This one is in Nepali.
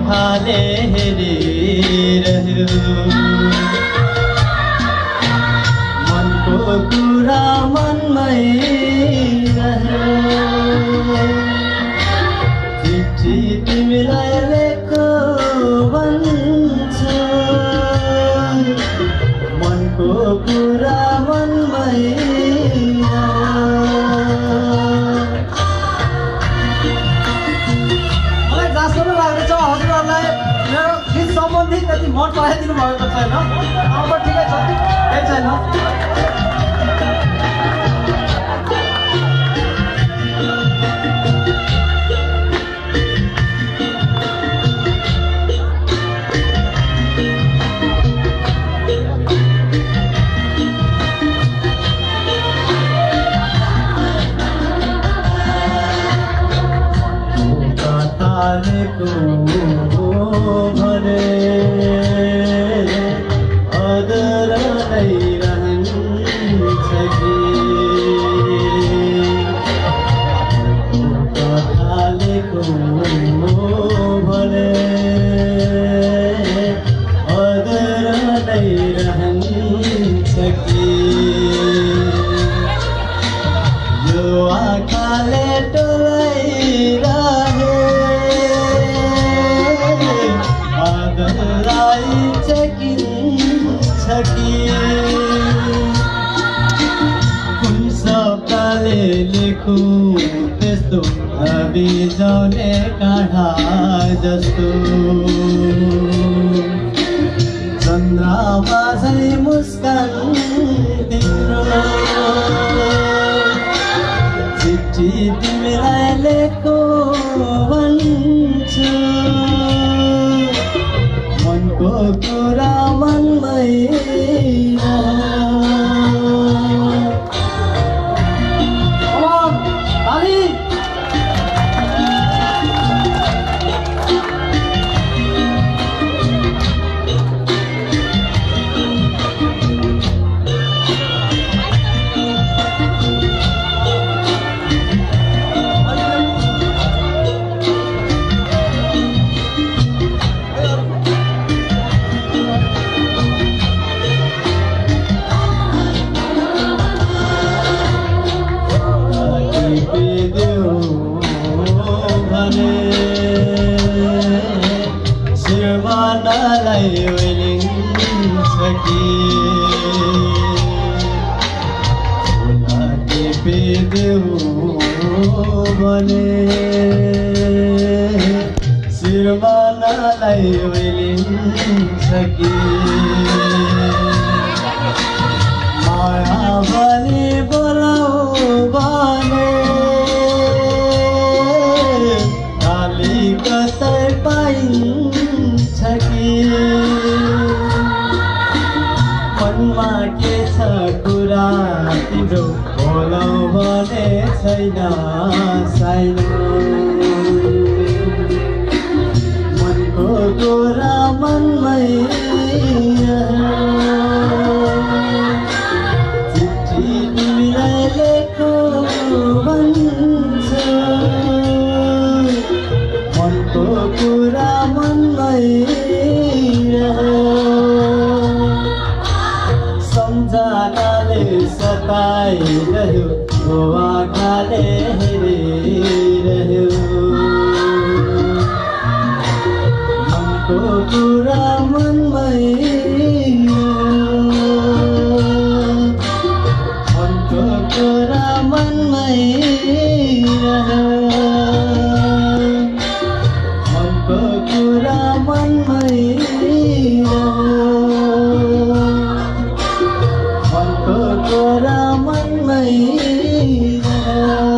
आँखाले हेरिरह्यो मनको कुरा मनमै रह्यो चिठी तिमीलाई लेखो भन्छु मनको कुरा मनमै सम्बन्धित त्यति मन पठाइदिनु भएको छैन अब ठिकै छ केही छैन त्यस्तो बिजाउने काँडा जस्तो चन्द्रमा झै मुस्कान तिम्रो चिठी तिमीलाई लेखो भन्छु मनको कुरा मनमै सिरमानालाई वेलिन्छ कि माया भने बोलाऊ भने काली कतै पाइन्छ कि मनमा के छ कुरा तिम्रो बोलाऊ भने छैन छैन कुरा मनमै चिठी तिमीलाई लेखो भन्छु मनको कुरा मनमै सम्झनाले सताइरह्यो आँखाले हेरिरह्यो कुरा मनमै मनको कुरा मनमै मनको कुरा मनमै मनको कुरा मनमै